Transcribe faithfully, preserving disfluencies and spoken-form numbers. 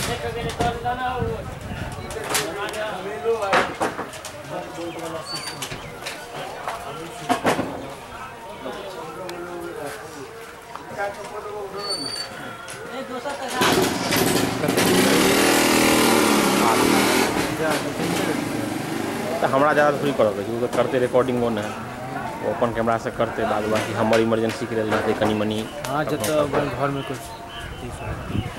तो हमारा ज़्यादा थोड़ी करोगे वो तो करते रिकॉर्डिंग वो ना वो अपन कैमरा से करते बाद बाकी हमारी इमरजेंसी के लिए कनी मनी। हाँ जब घर में कुछ